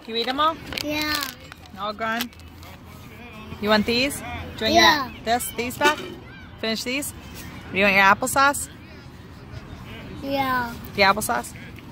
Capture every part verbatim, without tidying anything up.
You eat them all? Yeah. All gone? You want these? Do you want Yeah. your, this? These back? Finish these? Do you want your applesauce? Yeah. The applesauce?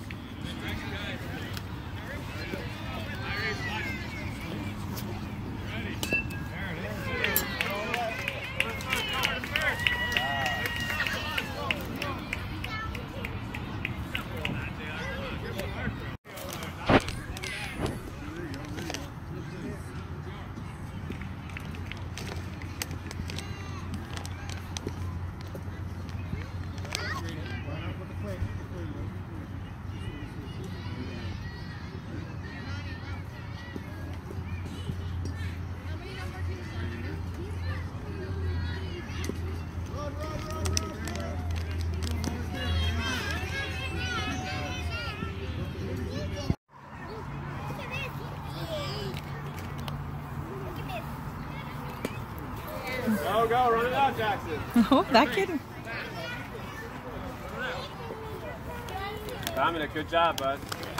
Go, go, run it out, Jackson. Oh, that kid. Dominic, good job, bud.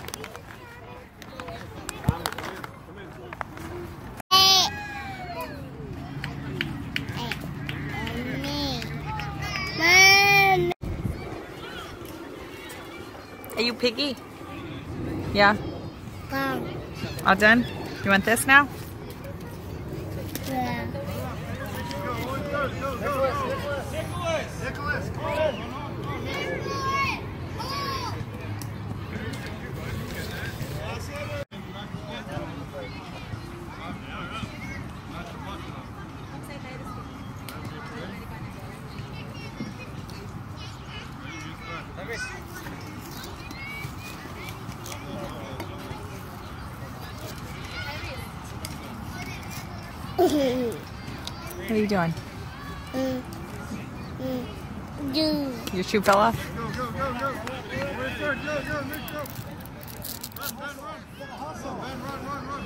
Are you piggy? Yeah. Come. All done? You want this now? Yeah. Nicholas, come on. What are you doing? Mm. Mm. Do. Your shoe fell off? Go, go, go, go. Where's third? Go, go, Nick, go. Run, run, run. Hustle. Run, run, run, run.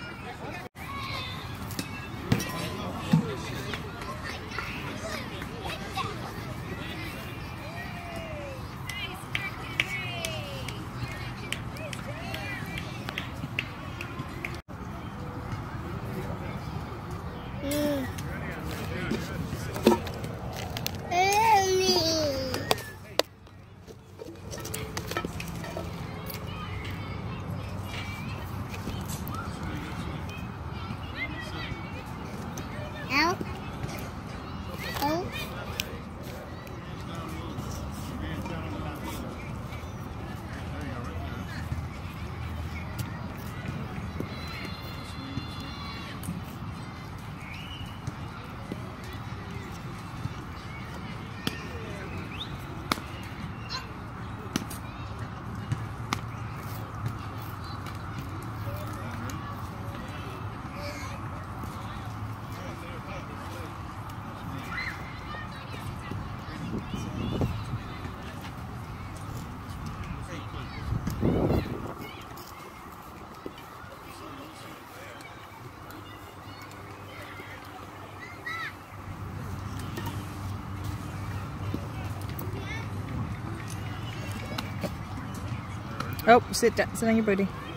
Mm. Ow. Oh. Oh, sit down. Sit on your booty.